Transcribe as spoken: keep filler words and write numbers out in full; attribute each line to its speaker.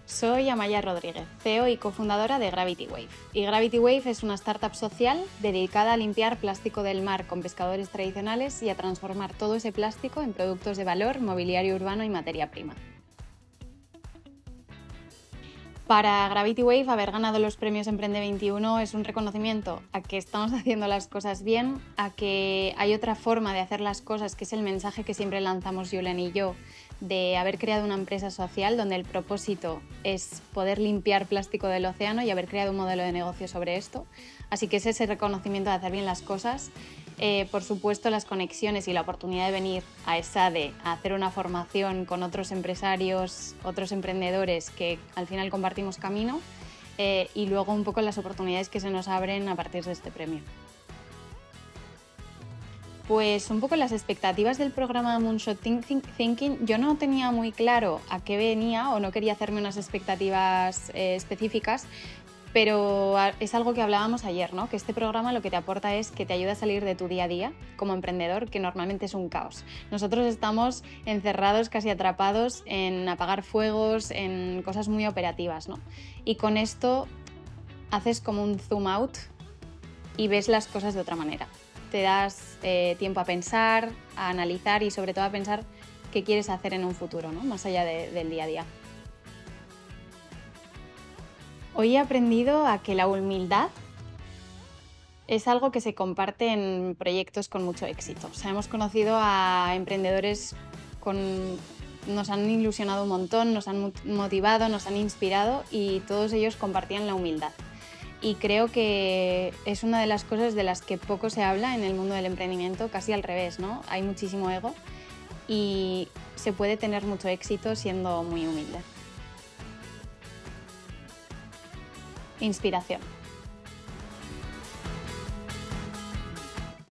Speaker 1: Soy Amaya Rodríguez, C E O y cofundadora de Gravity Wave. Y Gravity Wave es una startup social dedicada a limpiar plástico del mar con pescadores tradicionales y a transformar todo ese plástico en productos de valor, mobiliario urbano y materia prima. Para Gravity Wave, haber ganado los premios Emprende veintiuno es un reconocimiento a que estamos haciendo las cosas bien, a que hay otra forma de hacer las cosas, que es el mensaje que siempre lanzamos Julen y yo, de haber creado una empresa social donde el propósito es poder limpiar plástico del océano y haber creado un modelo de negocio sobre esto. Así que es ese reconocimiento de hacer bien las cosas. Eh, por supuesto, las conexiones y la oportunidad de venir a ESADE a hacer una formación con otros empresarios, otros emprendedores que al final compartimos camino, eh, y luego un poco las oportunidades que se nos abren a partir de este premio. Pues un poco las expectativas del programa Moonshot Thinking, yo no tenía muy claro a qué venía o no quería hacerme unas expectativas eh, específicas, pero es algo que hablábamos ayer, ¿no? Que este programa lo que te aporta es que te ayuda a salir de tu día a día como emprendedor, que normalmente es un caos. Nosotros estamos encerrados, casi atrapados en apagar fuegos, en cosas muy operativas, ¿no? Y con esto haces como un zoom out y ves las cosas de otra manera. Te das eh, tiempo a pensar, a analizar y sobre todo a pensar qué quieres hacer en un futuro, ¿no? Más allá de, del día a día. Hoy he aprendido a que la humildad es algo que se comparte en proyectos con mucho éxito. O sea, hemos conocido a emprendedores con... nos han ilusionado un montón, nos han motivado, nos han inspirado y todos ellos compartían la humildad. Y creo que es una de las cosas de las que poco se habla en el mundo del emprendimiento, casi al revés, ¿no? Hay muchísimo ego y se puede tener mucho éxito siendo muy humilde. Inspiración.